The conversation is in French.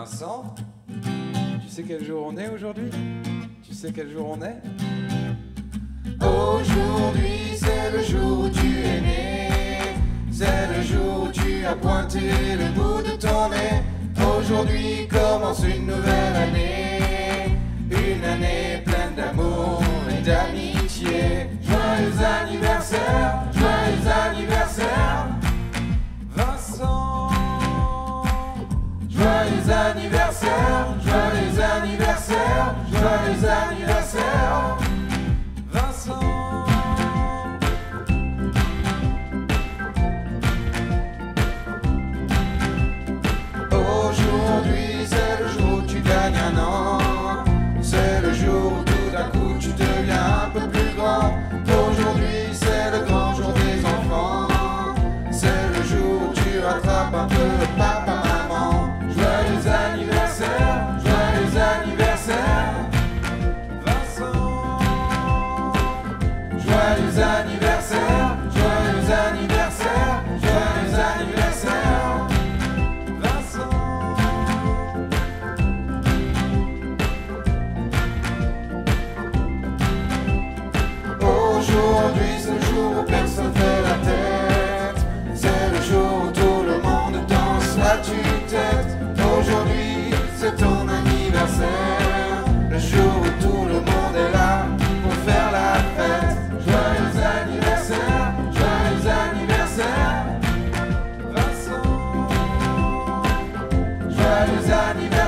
Vincent, tu sais quel jour on est aujourd'hui? Tu sais quel jour on est? Aujourd'hui c'est le jour où tu es né. C'est le jour où tu as pointé le bout de ton nez. Aujourd'hui commence une nouvelle année. Une année pleine d'amour et d'amitié. Joyeux anniversaire, joyeux anniversaire, Vincent. Joyeux anniversaire, joyeux anniversaire, joyeux anniversaire, Vincent. Aujourd'hui c'est le jour où tu gagnes un an. C'est le jour où tout d'un coup tu deviens un peu plus grand. Aujourd'hui c'est le grand jour des enfants. C'est le jour où tu rattrapes un peu le papa, maman. Joyeux anniversaire, joyeux anniversaire, Vincent. Joyeux anniversaire, joyeux anniversaire, joyeux anniversaire, Vincent. Aujourd'hui c'est le jour où personne fait la tête. C'est le jour où tout le monde danse la tue-tête. Aujourd'hui c'est ton anniversaire. Le jour où tout le monde est là pour faire la fête. Joyeux anniversaire, joyeux anniversaire, Vincent. Joyeux anniversaire.